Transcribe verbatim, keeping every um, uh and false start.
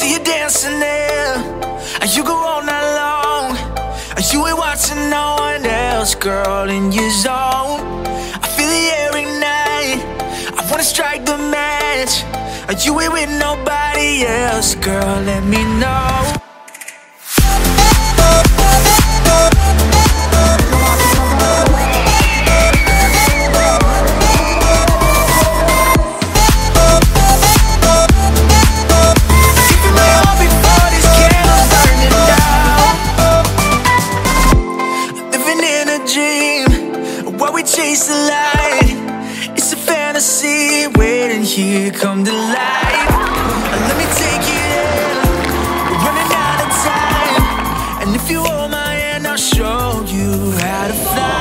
see you dancing there, and you go all night long. You ain't watching no one else, girl, in your zone. I feel the air ignite, I wanna strike the match. You ain't with nobody else, girl, let me know. Chase the light, it's a fantasy waiting here, come to life. Let me take you there, we're running out of time. And if you hold my hand, I'll show you how to fly.